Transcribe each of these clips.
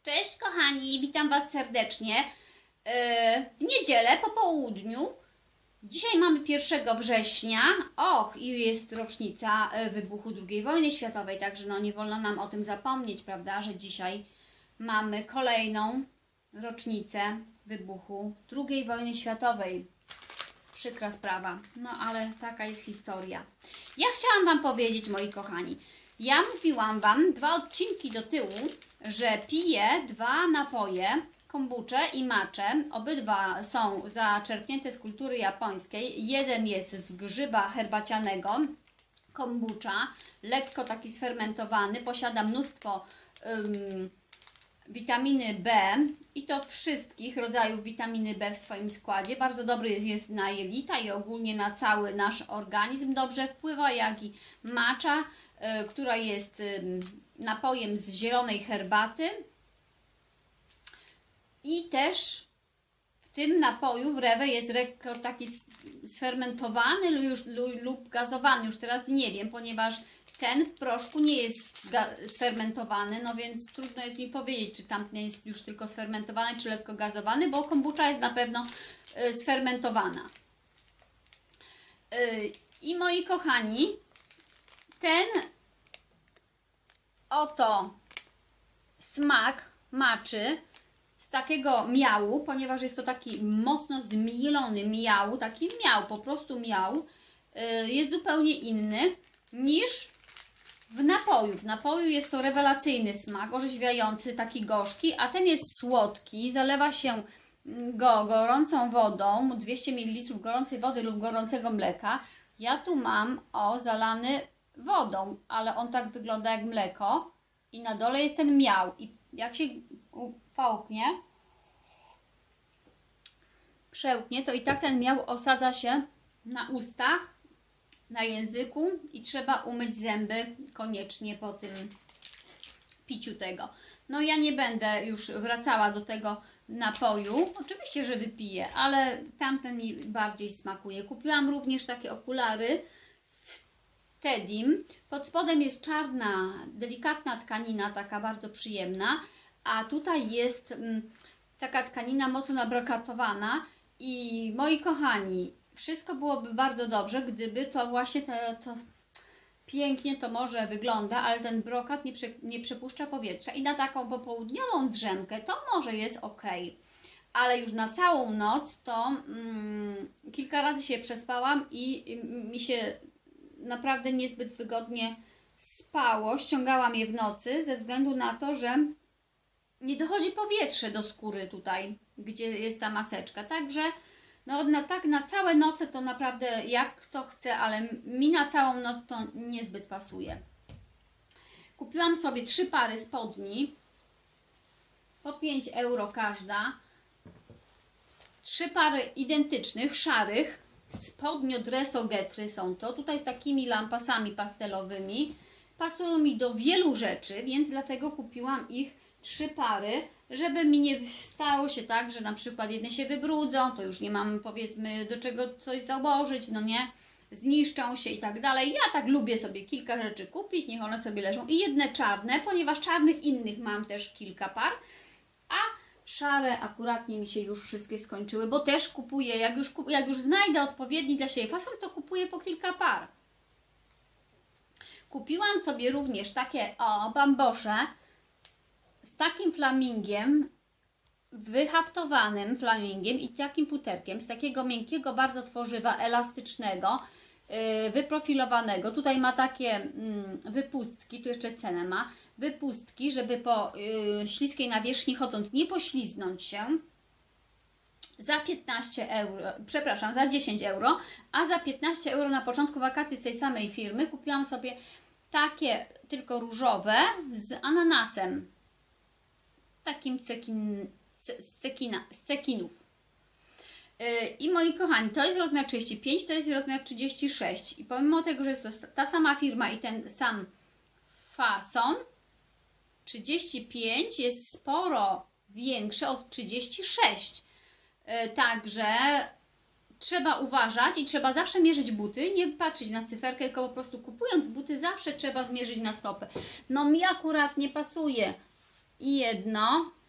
Cześć kochani, witam Was serdecznie w niedzielę po południu. Dzisiaj mamy 1 września, i jest rocznica wybuchu II wojny światowej, także no nie wolno nam o tym zapomnieć, prawda, że dzisiaj mamy kolejną rocznicę wybuchu II wojny światowej. Przykra sprawa, no ale taka jest historia. Ja chciałam Wam powiedzieć, moi kochani, ja mówiłam Wam 2 odcinki do tyłu, że piję 2 napoje, kombuczę i matchę. Obydwa są zaczerpnięte z kultury japońskiej. Jeden jest z grzyba herbacianego, kombucha, lekko taki sfermentowany, posiada mnóstwo witaminy B i to wszystkich rodzajów witaminy B w swoim składzie. Bardzo dobry jest na jelita i ogólnie na cały nasz organizm. Dobrze wpływa, jak i matcha, która jest napojem z zielonej herbaty. I też w tym napoju w rewe jest lekko taki sfermentowany lub gazowany. Już teraz nie wiem, ponieważ ten w proszku nie jest sfermentowany, no więc trudno jest mi powiedzieć, czy tamten jest już tylko sfermentowany, czy lekko gazowany, bo kombucha jest na pewno sfermentowana. I moi kochani, ten oto smak matchy z takiego miału, ponieważ jest to taki mocno zmielony miał, taki miał, po prostu miał, jest zupełnie inny niż w napoju. W napoju jest to rewelacyjny smak, orzeźwiający, taki gorzki, a ten jest słodki. Zalewa się go gorącą wodą, 200 ml gorącej wody lub gorącego mleka. Ja tu mam, zalany wodą, ale on tak wygląda jak mleko i na dole jest ten miał. I jak się połknie, przełknie, to i tak ten miał osadza się na ustach, na języku i trzeba umyć zęby koniecznie po tym piciu tego. No ja nie będę już wracała do tego napoju. Oczywiście, że wypiję, ale tamten mi bardziej smakuje. Kupiłam również takie okulary w Tedim. Pod spodem jest czarna, delikatna tkanina, taka bardzo przyjemna, a tutaj jest taka tkanina mocno nabrokatowana i moi kochani, wszystko byłoby bardzo dobrze, gdyby to właśnie to pięknie to może wygląda, ale ten brokat nie przepuszcza powietrza i na taką popołudniową drzemkę to może jest ok, ale już na całą noc to kilka razy się przespałam i mi się naprawdę niezbyt wygodnie spało. Ściągałam je w nocy ze względu na to, że nie dochodzi powietrze do skóry tutaj, gdzie jest ta maseczka, także no na całe noce to naprawdę jak kto chce, ale mi na całą noc to niezbyt pasuje. Kupiłam sobie 3 pary spodni, po 5 euro każda. 3 pary identycznych, szarych, spodnio Dresogetry są to. Tutaj z takimi lampasami pastelowymi. Pasują mi do wielu rzeczy, więc dlatego kupiłam ich 3 pary, żeby mi nie stało się tak, że na przykład jedne się wybrudzą, to już nie mam, powiedzmy, do czego coś założyć, no nie, zniszczą się i tak dalej. Ja tak lubię sobie kilka rzeczy kupić, niech one sobie leżą i jedne czarne, ponieważ czarnych innych mam też kilka par, a szare akuratnie mi się już wszystkie skończyły, bo też kupuję, jak już znajdę odpowiedni dla siebie fason, to kupuję po kilka par. Kupiłam sobie również takie bambosze z takim flamingiem, wyhaftowanym flamingiem i takim futerkiem, z takiego miękkiego bardzo tworzywa, elastycznego, wyprofilowanego. Tutaj ma takie wypustki, tu jeszcze cenę ma, wypustki, żeby po śliskiej nawierzchni chodząc nie pośliznąć się. Za 15 euro, przepraszam, za 10 euro, a za 15 euro na początku wakacji z tej samej firmy kupiłam sobie takie tylko różowe z ananasem. Takim z cekinów. I moi kochani, to jest rozmiar 35, to jest rozmiar 36 i pomimo tego, że jest to ta sama firma i ten sam fason, 35 jest sporo większe od 36, także trzeba uważać i trzeba zawsze mierzyć buty, nie patrzeć na cyferkę, tylko po prostu kupując buty zawsze trzeba zmierzyć na stopę. No mi akurat nie pasuje i jedno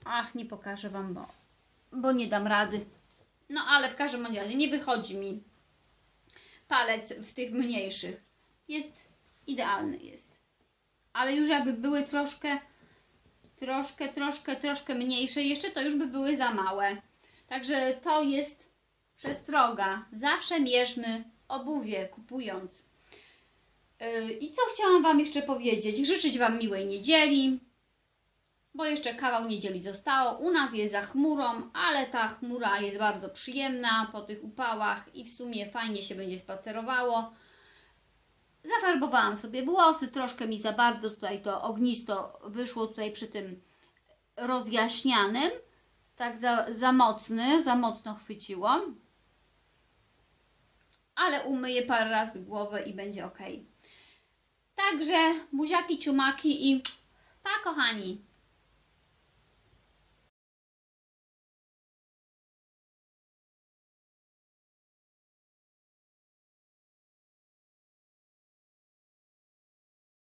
Ach, nie pokażę Wam, bo nie dam rady. No ale w każdym razie nie wychodzi mi palec w tych mniejszych. Jest idealny jest. Ale już jakby były troszkę mniejsze, jeszcze to już by były za małe. Także to jest przestroga. Zawsze mierzmy obuwie kupując. I co chciałam Wam jeszcze powiedzieć? Życzyć Wam miłej niedzieli, bo jeszcze kawał niedzieli zostało. U nas jest za chmurą, ale ta chmura jest bardzo przyjemna po tych upałach i w sumie fajnie się będzie spacerowało. Zafarbowałam sobie włosy, troszkę mi za bardzo tutaj to ognisto wyszło tutaj przy tym rozjaśnianym. Tak za mocno chwyciło. Ale umyję parę razy głowę i będzie ok. Także buziaki, ciumaki i pa kochani!